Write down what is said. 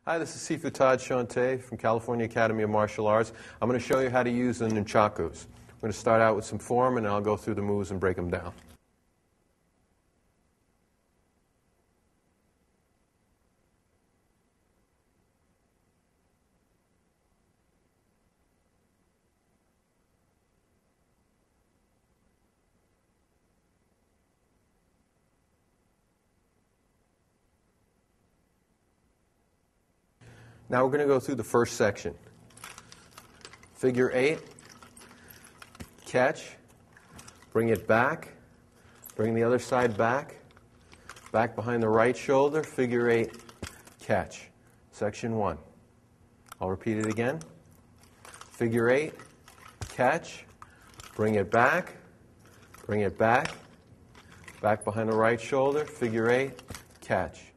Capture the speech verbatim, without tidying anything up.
Hi, this is Sifu Todd Shante from California Academy of Martial Arts. I'm going to show you how to use the Nunchakus. I'm going to start out with some form and then I'll go through the moves and break them down. Now we're going to go through the first section. Figure eight, catch, bring it back, bring the other side back, back behind the right shoulder, figure eight, catch. Section one. I'll repeat it again. Figure eight, catch, bring it back, bring it back, back behind the right shoulder, figure eight, catch.